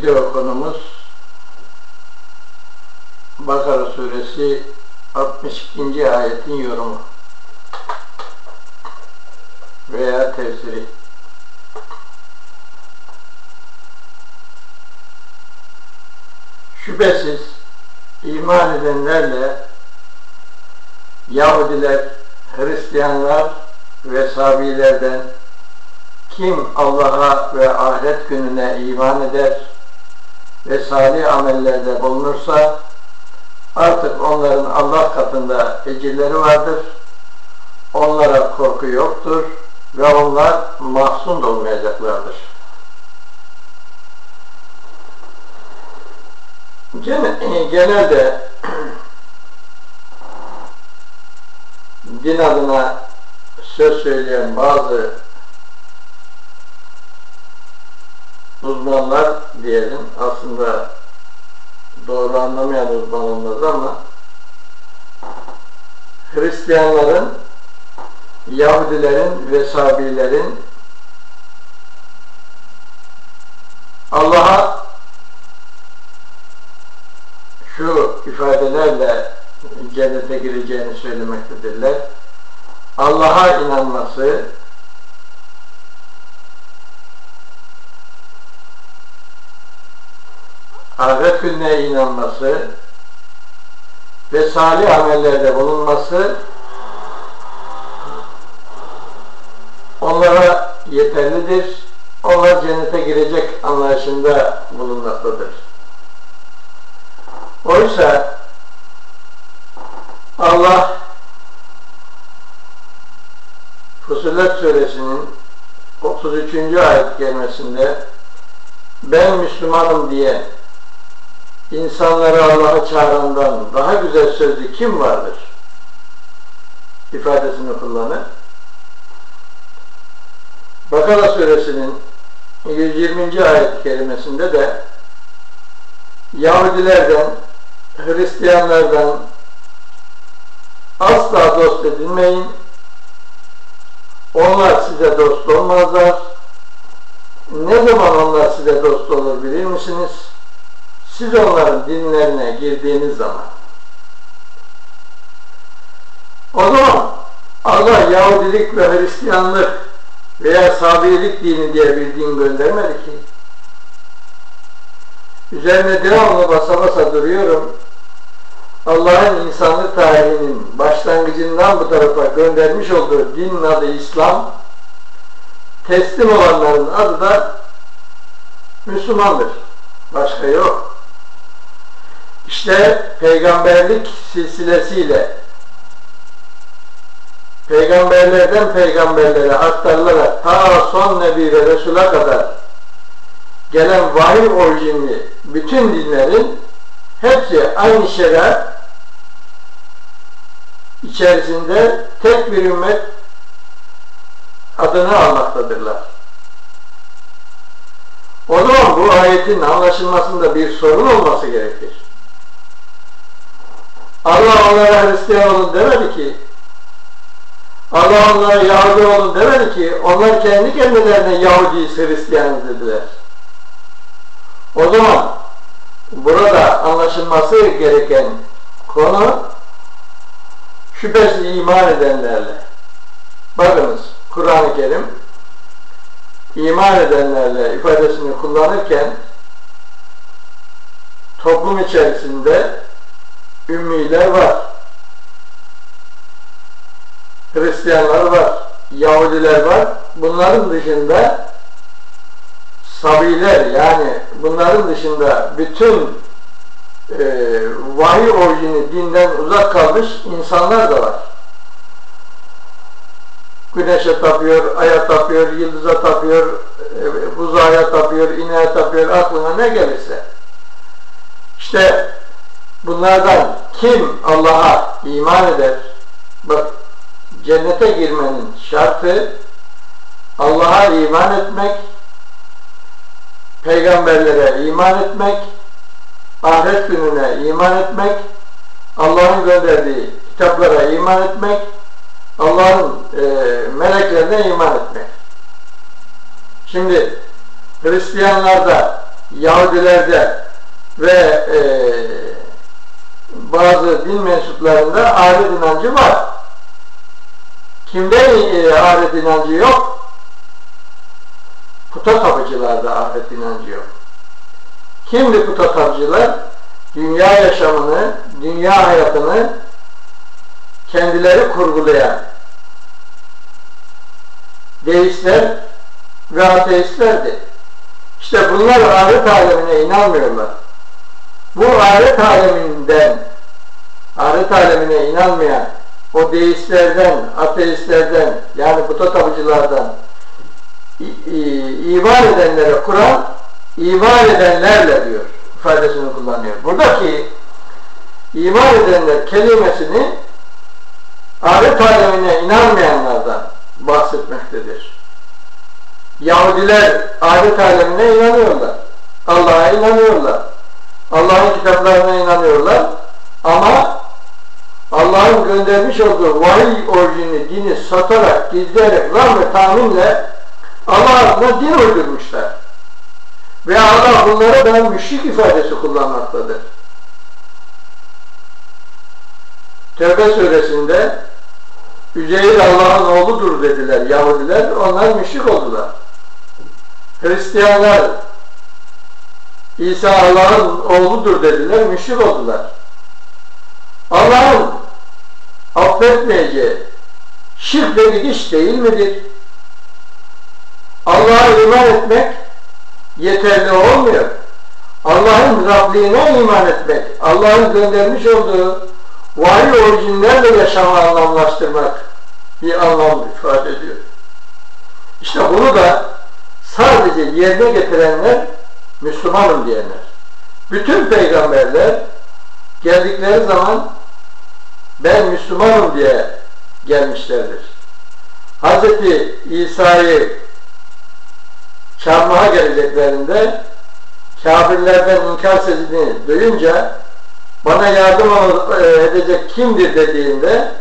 Video konumuz Bakara suresi 62. ayetin yorumu veya tefsiri. Şüphesiz iman edenlerle Yahudiler, Hristiyanlar ve Sabilerden kim Allah'a ve ahiret gününe iman eder ve salih amellerde bulunursa artık onların Allah katında ecirleri vardır. Onlara korku yoktur ve onlar mahzun olmayacaklardır. Genelde din adına söz söyleyen bazı uzmanlar diyelim, aslında doğru anlamayan uzman olmaz ama Hristiyanların, Yahudilerin ve Sabilerin Allah'a şu ifadelerle cennete gireceğini söylemektedirler. Allah'a inanması, ahiret gününe inanması ve salih amellerde bulunması onlara yeterlidir. Onlar cennete girecek anlayışında bulunmaktadır. Oysa Allah Fussilet suresinin 33. ayet kerimesinde ben Müslümanım diye insanları Allah'a çağırandan daha güzel sözlü kim vardır ifadesini kullanır. Bakara suresinin 120. ayet kerimesinde de Yahudilerden, Hristiyanlardan asla dost edinmeyin. Onlar size dost olmazlar. Ne zaman onlar size dost olur bilir misiniz? Siz onların dinlerine girdiğiniz zaman. O zaman Allah Yahudilik ve Hristiyanlık veya Sabilik dini diye bir din göndermedi ki. Üzerine devamlı basa basa duruyorum. Allah'ın insanlık tarihinin başlangıcından bu tarafa göndermiş olduğu dinin adı İslam. Teslim olanların adı da Müslümandır. Başka yok. İşte peygamberlik silsilesiyle peygamberlerden peygamberlere aktarılarak ta son Nebi ve Resul'a kadar gelen vahiy orijinli bütün dinlerin hepsi aynı şeriat içerisinde tek bir ümmet adını almaktadırlar. O zaman bu ayetin anlaşılmasında bir sorun olması gerekir. Allah onlara Hristiyan olun demedi ki, Allah onlara Yahudi olun demedi ki, onlar kendi kendilerine Yahudiyiz, Hristiyanız dediler. O zaman burada anlaşılması gereken konu şüphesiz iman edenlerle. Bakınız Kur'an-ı Kerim iman edenlerle ifadesini kullanırken toplum içerisinde ümmiler var, Hristiyanlar var, Yahudiler var. Bunların dışında Sabiler, yani bunların dışında bütün vahiy orijini dinden uzak kalmış insanlar da var. Güneşe tapıyor, aya tapıyor, yıldıza tapıyor, buzağa tapıyor, ineğe tapıyor, aklına ne gelirse. İşte bunlardan kim Allah'a iman eder? Bak, cennete girmenin şartı Allah'a iman etmek, peygamberlere iman etmek, ahiret gününe iman etmek, Allah'ın gönderdiği kitaplara iman etmek, Allah'ın meleklerine iman etmek. Şimdi Hristiyanlarda Yahudilerde ve bazı din mensuplarında ahiret inancı var. Kimde ahiret inancı yok? Puta tapıcılarda ahiret inancı yok. Kimdi puta tapıcılar? Dünya yaşamını, dünya hayatını kendileri kurgulayan deistler ve ateistlerdi. İşte bunlar ahiret alemine inanmıyorlar. Bu ahiret alemine inanmayan o deistlerden, ateistlerden, yani puta tapıcılardan iman edenlere Kur'an iman edenlerle diyor ifadesini kullanıyor. Buradaki iman edenler kelimesini ahiret alemine inanmayanlardan bahsetmektedir. Yahudiler ahiret alemine inanıyorlar. Allah'a inanıyorlar. Allah'ın kitaplarına inanıyorlar. Ama Allah'ın göndermiş olduğu vahiy orijini, dini satarak, gizleyerek, lan ve tahminle Allah adına din uydurmuşlar. Ve Allah bunlara da müşrik ifadesi kullanmaktadır. Tevbe suresinde Üzeyir Allah'ın oğludur dediler Yahudiler, onlar müşrik oldular. Hristiyanlar İsa Allah'ın oğludur dediler, müşrik oldular. Allah'ın affetmeyeceği şirk ve gidiş değil midir? Allah'a iman etmek yeterli olmuyor. Allah'ın Rabliğine iman etmek, Allah'ın göndermiş olduğu vahiy orijinlerle yaşamı anlamlaştırmak bir anlam ifade ediyor. İşte bunu da sadece yerine getirenler Müslümanım diyenler. Bütün peygamberler geldikleri zaman ben Müslümanım diye gelmişlerdir. Hz. İsa'yı çarmıha geleceklerinde kafirlerden inkar sesini duyunca bana yardım edecek kimdir dediğinde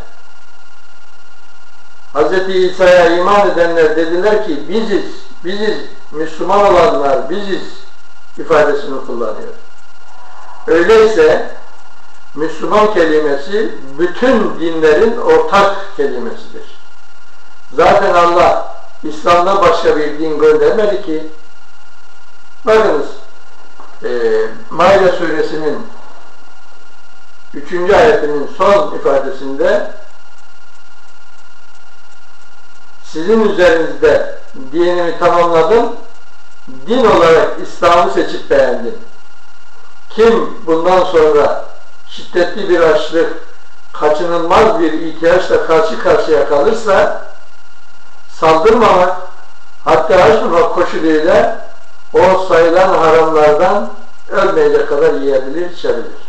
Hz. İsa'ya iman edenler dediler ki biziz Müslüman olanlar biziz ifadesini kullanıyor. Öyleyse Müslüman kelimesi bütün dinlerin ortak kelimesidir. Zaten Allah İslam'dan başka bir din göndermedi ki. Bakınız Maide suresinin 3. ayetinin son ifadesinde sizin üzerinizde dinimi tamamladım, din olarak İslam'ı seçip beğendim. Kim bundan sonra şiddetli bir açlık, kaçınılmaz bir ihtiyaçla karşı karşıya kalırsa saldırmamak, hatta açmamak koşuluyla o sayılan haramlardan ölmeyecek kadar yiyebilir, içebilir.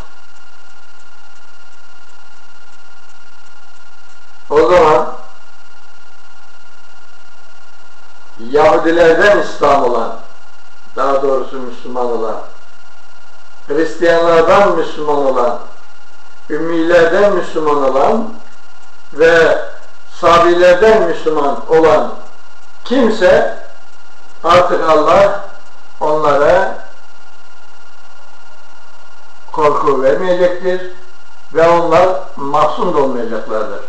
O zaman Yahudilerden İslam olan, daha doğrusu Müslüman olan, Hristiyanlardan Müslüman olan, Ümmilerden Müslüman olan ve Sabilerden Müslüman olan kimse artık Allah onlara korku vermeyecektir ve onlar mahzun da olmayacaklardır.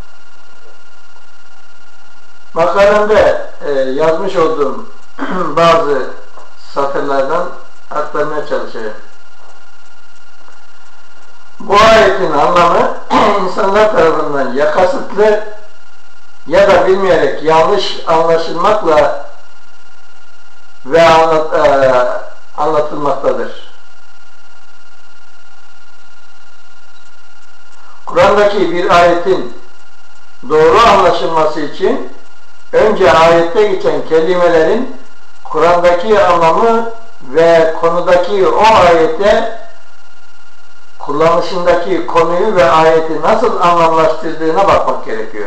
Makalemde yazmış olduğum bazı satırlardan aktarmaya çalışayım. Bu ayetin anlamı insanlar tarafından ya kasıtlı ya da bilmeyerek yanlış anlaşılmakla ve anlatılmaktadır. Kur'an'daki bir ayetin doğru anlaşılması için önce ayette geçen kelimelerin Kur'an'daki anlamı ve konudaki o ayette kullanışındaki konuyu ve ayeti nasıl anlamlaştırdığına bakmak gerekiyor.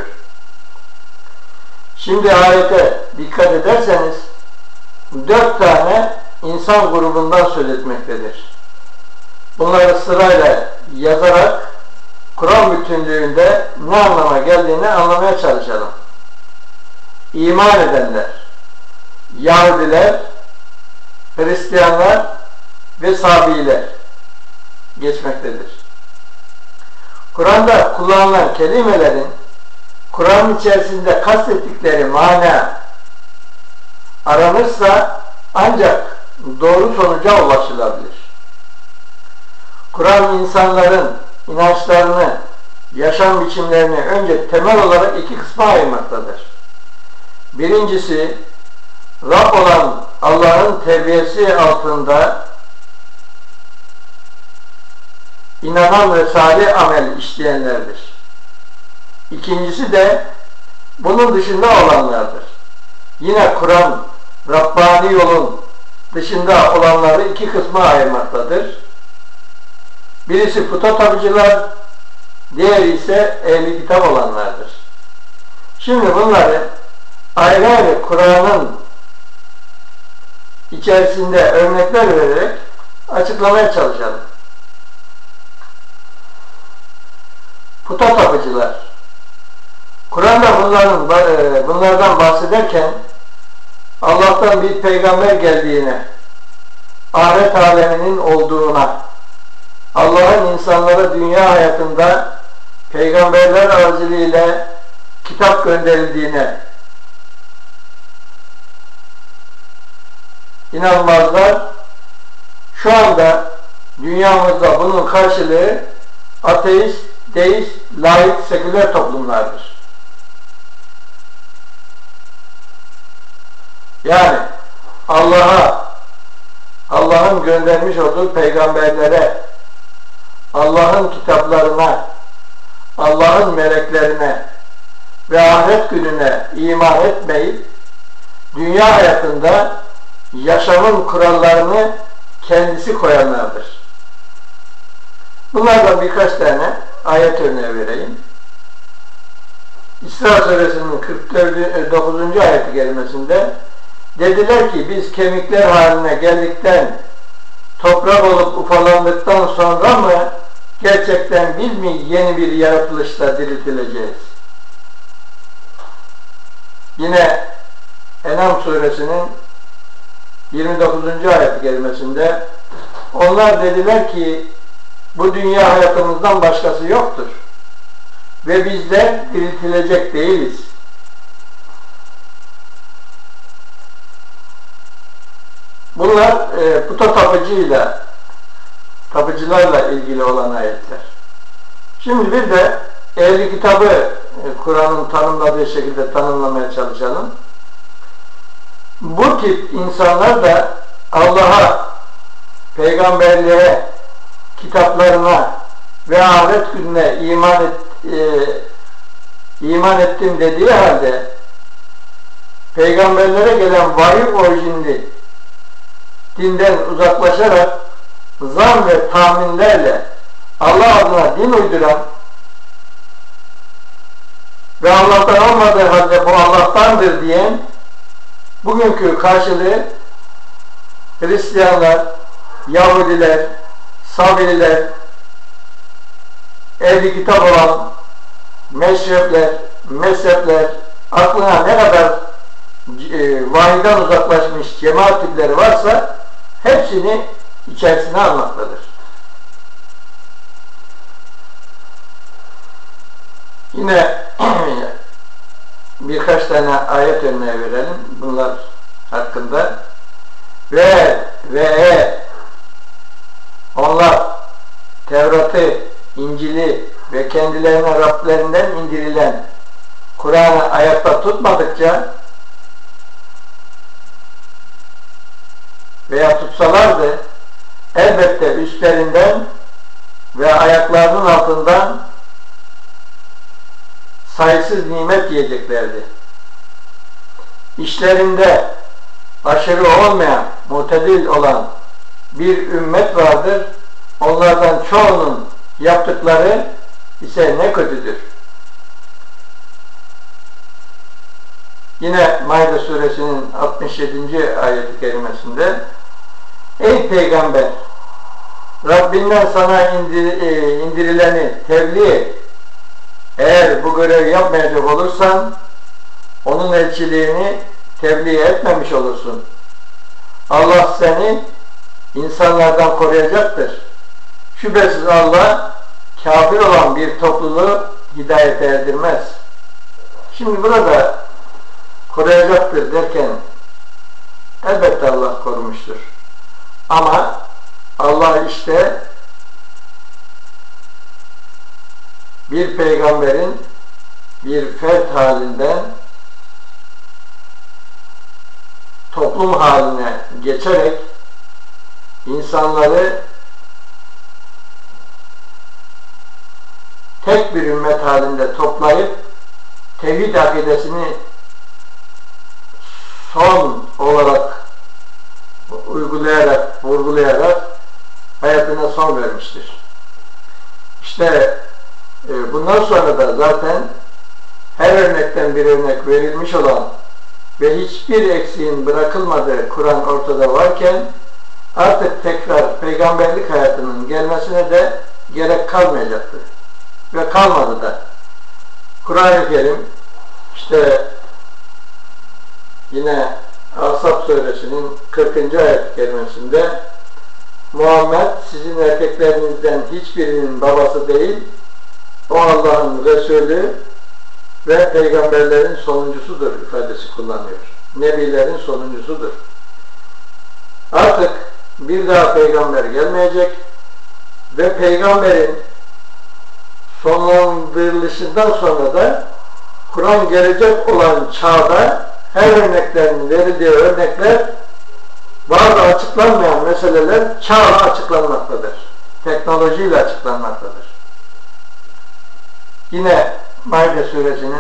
Şimdi ayete dikkat ederseniz 4 tane insan grubundan söz etmektedir. Bunları sırayla yazarak Kur'an bütünlüğünde ne anlama geldiğini anlamaya çalışalım. İman edenler, Yahudiler, Hristiyanlar ve Sabiiler geçmektedir. Kur'an'da kullanılan kelimelerin Kur'an içerisinde kastettikleri mana aranırsa ancak doğru sonuca ulaşılabilir. Kur'an insanların inançlarını, yaşam biçimlerini önce temel olarak iki kısma ayırmaktadır. Birincisi, Rab olan Allah'ın terbiyesi altında inanan ve salih amel işleyenlerdir. İkincisi de bunun dışında olanlardır. Yine Kur'an, Rabbani yolun dışında olanları iki kısma ayırmaktadır. Birisi puta tapıcılar, diğeri ise ehli kitap olanlardır. Şimdi bunları ayrı ayrı Kur'an'ın içerisinde örnekler vererek açıklamaya çalışalım. Puta tapıcılar. Kur'an'da bunlardan bahsederken Allah'tan bir peygamber geldiğine, ahiret aleminin olduğuna, Allah'ın insanlara dünya hayatında peygamberler aracılığıyla kitap gönderildiğine inanmazlar. Şu anda dünyamızda bunun karşılığı ateist, deist, laik, seküler toplumlardır. Yani Allah'ın göndermiş olduğu peygamberlere, Allah'ın kitaplarına, Allah'ın meleklerine ve ahiret gününe iman etmeyip dünya hayatında yaşamın kurallarını kendisi koyanlardır. Bunlardan birkaç tane ayet örneği vereyim. İsra Suresinin 49. ayeti kerimesinde dediler ki biz kemikler haline geldikten, toprak olup ufalandıktan sonra mı gerçekten biz mi yeni bir yaratılışla diriltileceğiz? Yine En'am Suresinin 29. ayet-i kerimesinde onlar dediler ki bu dünya hayatımızdan başkası yoktur ve bizler diriltilecek değiliz. Bunlar puta tapıcılarla ilgili olan ayetler. Şimdi bir de ehli kitabı Kur'an'ın tanımladığı şekilde tanımlamaya çalışalım. Bu tip insanlar da Allah'a, peygamberlere, kitaplarına ve ahiret gününe iman ettim dediği halde peygamberlere gelen vahiy orijinli dinden uzaklaşarak zan ve tahminlerle Allah adına din uyduran ve Allah'tan olmadığı halde bu Allah'tandır diyen bugünkü karşılığı Hristiyanlar, Yahudiler, Sabiiler, ehli kitap olan mezhepler, aklına ne kadar vahiden uzaklaşmış cemaat tipleri varsa hepsini içerisine almaktadır. Yine birkaç tane ayet örneği verelim bunlar hakkında. Ve onlar Tevrat'ı, İncil'i ve kendilerine Rablerinden indirilen Kur'an'ı ayakta tutmadıkça veya tutsalardı elbette üstlerinden ve ayaklarının altından sayısız nimet yiyeceklerdi. İşlerinde aşırı olmayan, mutedil olan bir ümmet vardır. Onlardan çoğunun yaptıkları ise ne kötüdür. Yine Maide suresinin 67. ayet-i kerimesinde ey peygamber, Rabbinden sana indirileni tebliğ et. Eğer bu görevi yapmayacak olursan onun elçiliğini tebliğ etmemiş olursun. Allah seni insanlardan koruyacaktır. Şüphesiz Allah kafir olan bir topluluğu hidayete erdirmez. Şimdi burada koruyacaktır derken elbette Allah korumuştur. Ama Allah işte bir peygamberin bir fert halinden toplum haline geçerek insanları tek bir ümmet halinde toplayıp tevhid akidesini son olarak uygulayarak, vurgulayarak hayatına son vermiştir. İşte bundan sonra da zaten her örnekten bir örnek verilmiş olan ve hiçbir eksiğin bırakılmadığı Kur'an ortada varken artık tekrar peygamberlik hayatının gelmesine de gerek kalmayacaktır. Ve kalmadı da. Kur'an-ı Kerim işte yine Ahzab suresinin 40. ayet-i kerimesinde Muhammed sizin erkeklerinizden hiçbirinin babası değil, o Allah'ın Resulü ve peygamberlerin sonuncusudur ifadesi kullanıyor. Nebilerin sonuncusudur. Artık bir daha peygamber gelmeyecek ve peygamberin sonlandırılışından sonra da Kur'an gelecek olan çağda her örneklerin verildiği örnekler bazı açıklanmayan meseleler çağla açıklanmaktadır. Teknolojiyle açıklanmaktadır. Yine Maide suresinin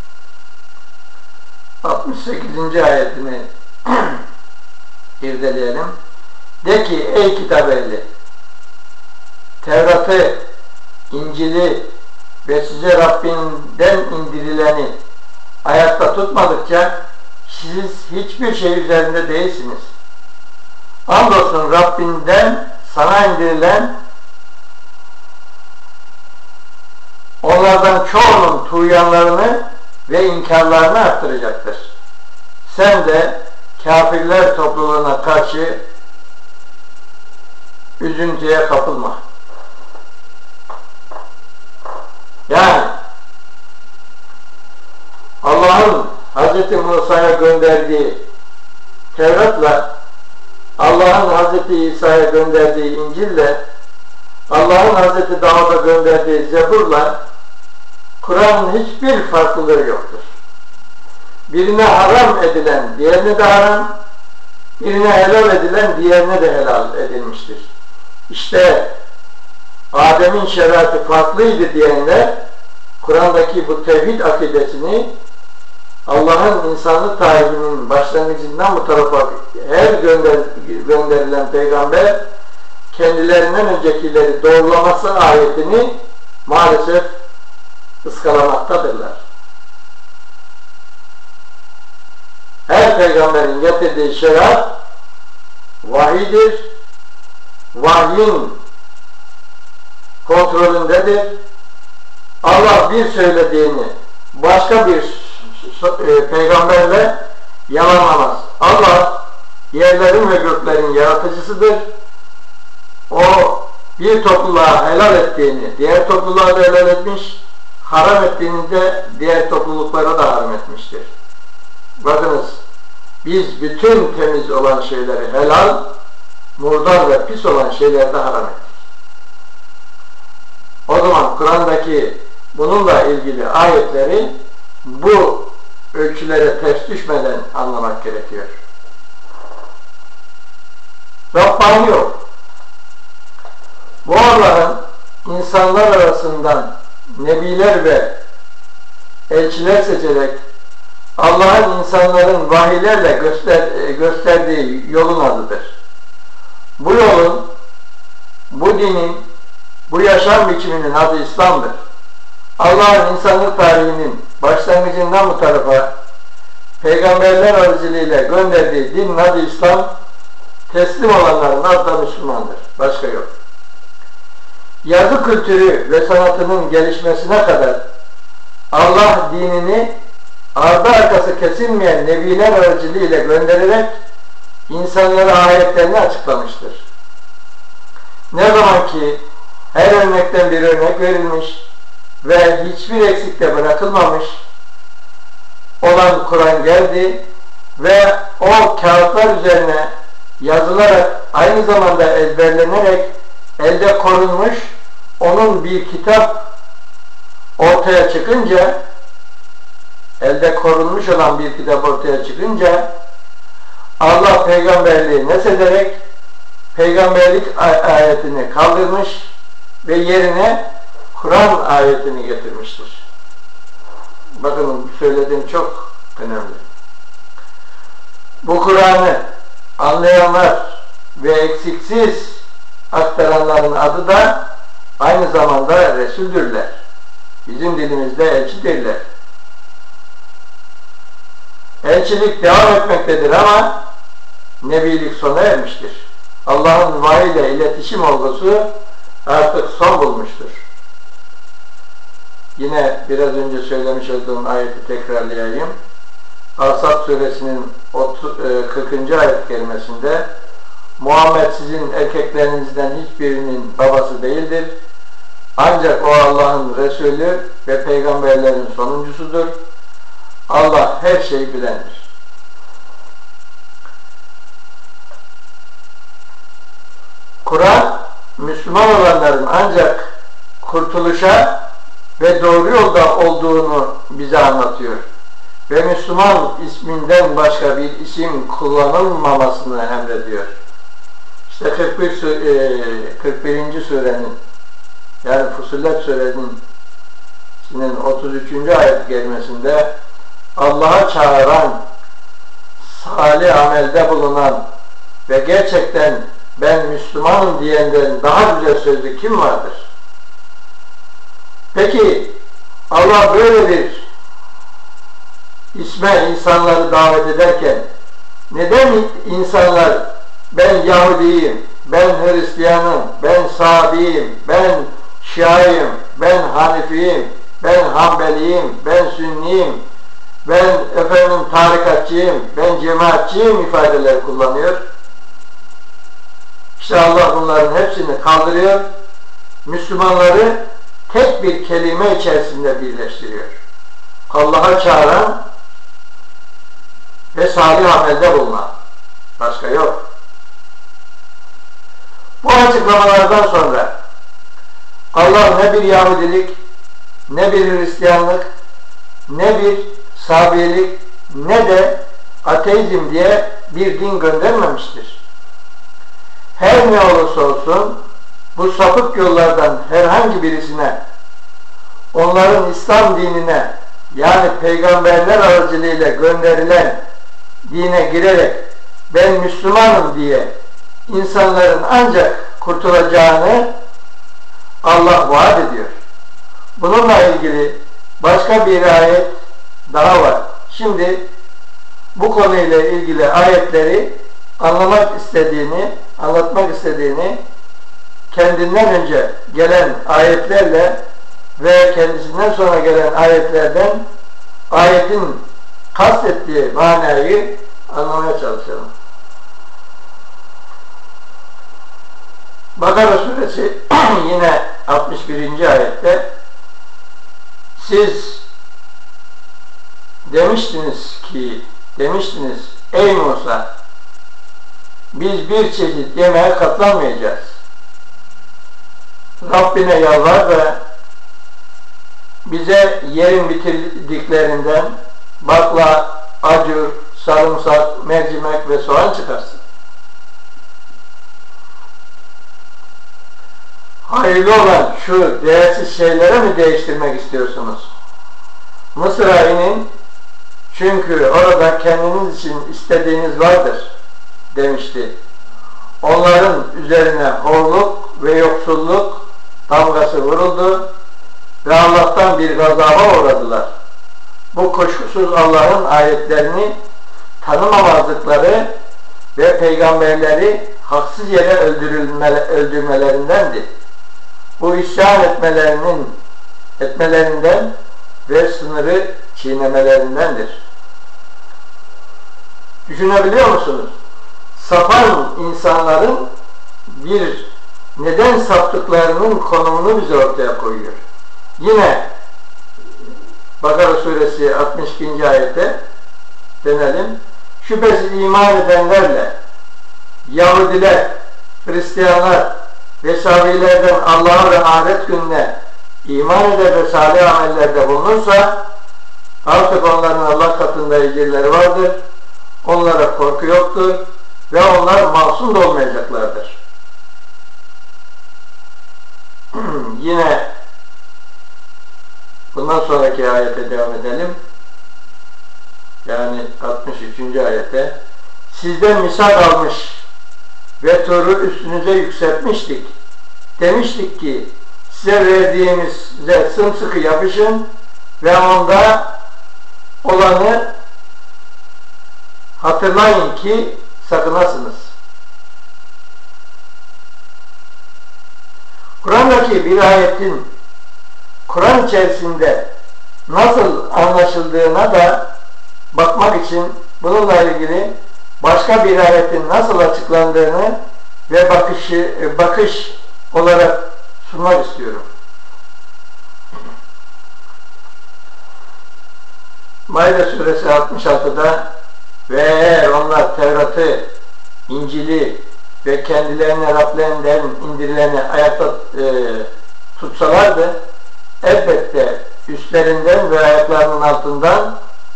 68. ayetini irdeleyelim. De ki ey kitap ehli, Tevrat'ı, İncil'i ve size Rabbinden indirileni ayakta tutmadıkça siz hiçbir şey üzerinde değilsiniz. Andolsun Rabbinden sana indirilen onlardan çoğunun tuğyanlarını ve inkarlarını arttıracaktır. Sen de kafirler topluluğuna karşı üzüntüye kapılma. Yani Allah'ın Hz. Musa'ya gönderdiği Tevrat'la Allah'ın Hz. İsa'ya gönderdiği İncil'le Allah'ın Hz. Davud'a gönderdiği Zebur'la Kur'an'ın hiçbir farklılığı yoktur. Birine haram edilen diğerine de haram, birine helal edilen diğerine de helal edilmiştir. İşte Adem'in şeriatı farklıydı diyenler Kur'an'daki bu tevhid akidesini Allah'ın insanlık tarihinin başlangıcından bu tarafa her gönderilen peygamber kendilerinden öncekileri doğrulaması ayetini maalesef ıskalamaktadırlar. Her peygamberin getirdiği şeriat vahiydir. Vahyin kontrolündedir. Allah bir söylediğini başka bir peygamberle yalanlamaz. Allah yerlerin ve göklerin yaratıcısıdır. O bir topluluğa helal ettiğini diğer topluluğa da helal etmiş, haram ettiğini de diğer topluluklara da haram etmiştir. Bakınız, biz bütün temiz olan şeyleri helal, murdar ve pis olan şeyleri de haram ettik. O zaman Kur'an'daki bununla ilgili ayetleri bu ölçülere ters düşmeden anlamak gerekiyor. Rabbani yok. Bu Allah'ın insanlar arasından nebiler ve elçiler seçerek Allah'ın insanların vahiylerle gösterdiği yolun adıdır. Bu yolun, bu dinin, bu yaşam biçiminin adı İslam'dır. Allah'ın insanlık tarihinin başlangıcından bu tarafa peygamberler aracılığıyla gönderdiği dinin adı İslam, teslim olanların adı da Müslümandır. Başka yok. Yazı kültürü ve sanatının gelişmesine kadar Allah dinini ardı arkası kesilmeyen nebiler aracılığıyla göndererek insanlara ayetlerini açıklamıştır. Ne zaman ki her örnekten bir örnek verilmiş ve hiçbir eksikte bırakılmamış olan Kur'an geldi ve o kağıtlar üzerine yazılarak aynı zamanda ezberlenerek elde korunmuş onun bir kitap ortaya çıkınca, elde korunmuş olan bir kitap ortaya çıkınca Allah peygamberliği nesederek peygamberlik ayetini kaldırmış ve yerine Kur'an ayetini getirmiştir. Bakın söylediğim çok önemli. Bu Kur'an'ı anlayanlar ve eksiksiz aktaranların adı da aynı zamanda Resuldürler. Bizim dilimizde elçidirler. Elçilik devam etmektedir ama nebilik sona ermiştir. Allah'ın vahiy ile iletişim olgusu artık son bulmuştur. Yine biraz önce söylemiş olduğum ayeti tekrarlayayım. Asad suresinin 40. ayet kerimesinde Muhammed sizin erkeklerinizden hiçbirinin babası değildir. Ancak o Allah'ın Resulü ve peygamberlerin sonuncusudur. Allah her şeyi bilendir. Kur'an, Müslüman olanların ancak kurtuluşa ve doğru yolda olduğunu bize anlatıyor. Ve Müslüman isminden başka bir isim kullanılmamasını emrediyor. İşte 41. surenin yani Fussilet suresinin 33. ayet kerimesinde Allah'a çağıran, salih amelde bulunan ve gerçekten ben Müslümanım diyenden daha güzel sözlü kim vardır? Peki Allah böyle bir isme insanları davet ederken neden insanlar ben Yahudiyim, ben Hristiyanım, ben Sabi'yim, ben Şia'yım, ben Hanifiyim, ben Hanbeliyim, ben Sünniyim, ben tarikatçıyım, ben cemaatçiyim ifadeler kullanıyor? İşte Allah bunların hepsini kaldırıyor. Müslümanları tek bir kelime içerisinde birleştiriyor. Allah'a çağıran ve salih amelde bulunan. Başka yok. Bu açıklamalardan sonra Allah ne bir Yahudilik, ne bir Hristiyanlık, ne bir Sabiyelik, ne de ateizm diye bir din göndermemiştir. Her ne olursa olsun bu sapık yollardan herhangi birisine, onların İslam dinine yani peygamberler aracılığıyla gönderilen dine girerek ben Müslümanım diye insanların ancak kurtulacağını Allah vaat ediyor. Bununla ilgili başka bir ayet daha var. Şimdi bu konuyla ilgili ayetleri anlatmak istediğini kendinden önce gelen ayetlerle ve kendisinden sonra gelen ayetlerden ayetin kastettiği manayı anlamaya çalışalım. Bakara suresi yine 61. ayette siz demiştiniz ey Musa biz bir çeşit yemeğe katlanmayacağız. Rabbine yalvar ve bize yerin bitirdiklerinden bakla, acur, sarımsak, mercimek ve soğan çıkarsın. Hayırlı olan şu değersiz şeylere mi değiştirmek istiyorsunuz? Mısır'a inin çünkü orada kendiniz için istediğiniz vardır demişti. Onların üzerine horluk ve yoksulluk damgası vuruldu ve Allah'tan bir gazaba uğradılar. Bu kuşkusuz Allah'ın ayetlerini tanımamazlıkları ve peygamberleri haksız yere öldürmelerindendi. Bu isyan etmelerinden ve sınırı çiğnemelerindendir. Düşünebiliyor musunuz? sapan insanların bir neden saptıklarının konumunu bize ortaya koyuyor. Yine Bakara suresi 62. ayette denelim. Şüphesiz iman edenlerle Yahudiler, Hristiyanlar ve Sabilerden Allah'a ve ahiret gününe iman eder ve salih amellerde bulunursa artık onların Allah katında ecirleri vardır. Onlara korku yoktur ve onlar masum da olmayacaklardır. Yine bundan sonraki ayete devam edelim. Yani 63. ayete sizden misal almış ve Tur'u üstünüze yükseltmiştik. Demiştik ki size verdiğimize sımsıkı yapışın ve onda olanı hatırlayın ki sakınasınız. Kur'an'daki bir ayetin Kur'an içerisinde nasıl anlaşıldığına da bakmak için bununla ilgili başka bir ayetin nasıl açıklandığını ve bakış olarak sunmak istiyorum. Maide suresi 66'da ve eğer onlar Tevrat'ı, İncil'i ve kendilerine Rablerinden indirileni ayakta tutsalardı elbette üstlerinden ve ayaklarının altından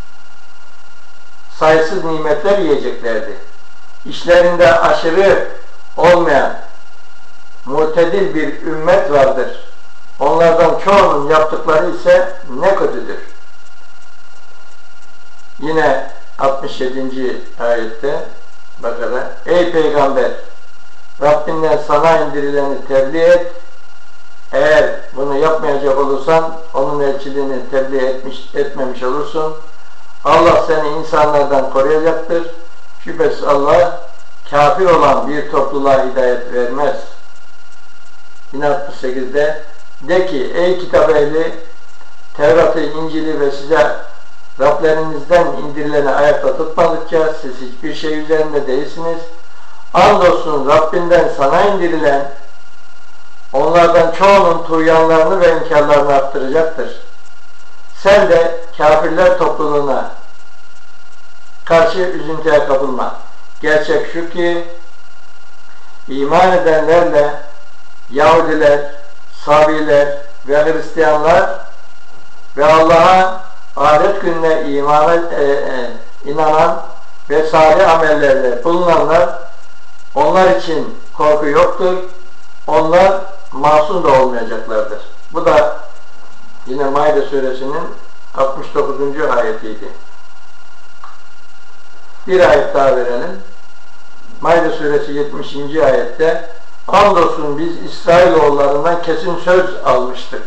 sayısız nimetler yiyeceklerdi. İşlerinde aşırı olmayan mutedil bir ümmet vardır. Onlardan çoğunun yaptıkları ise ne kötüdür. Yine 67. ayette Bakara ey peygamber Rabbinden sana indirileni tebliğ et. Eğer bunu yapmayacak olursan onun elçiliğini tebliğ etmemiş olursun. Allah seni insanlardan koruyacaktır. Şüphesiz Allah kafir olan bir topluluğa hidayet vermez. 68'de de ki ey kitap ehli Tevrat'ı, İncil'i ve size Rablerinizden indirileni ayakta tutmadıkça siz hiçbir şey üzerinde değilsiniz. Andolsun Rabbinden sana indirilen onlardan çoğunun tuğyanlarını ve inkarlarını arttıracaktır. Sen de kafirler topluluğuna karşı üzüntüye kapılma. Gerçek şu ki iman edenlerle Yahudiler, Sabiler ve Hristiyanlar ve Allah'a ahiret gününe inanan ve salih amellerle bulunanlar onlar için korku yoktur. Onlar masum da olmayacaklardır. Bu da yine Maide suresinin 69. ayetiydi. Bir ayet daha verelim. Maide suresi 70. ayette andolsun biz İsrailoğullarından kesin söz almıştık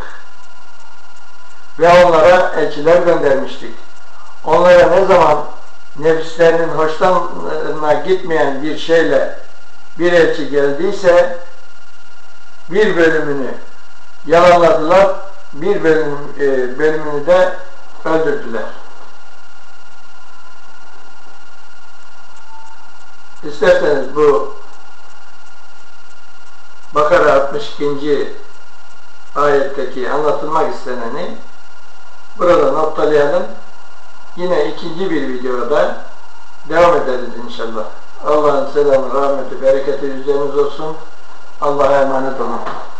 ve onlara elçiler göndermiştik. Onlara ne zaman nefislerinin hoşlarına gitmeyen bir şeyle bir elçi geldiyse bir bölümünü yalanladılar, bir bölümünü de öldürdüler. İsterseniz bu Bakara 62. ayetteki anlatılmak isteneni burada noktalayalım. Yine ikinci bir videoda devam ederiz inşallah. Allah'ın selamı, rahmeti, bereketi üzeriniz olsun. Allah'a emanet olun.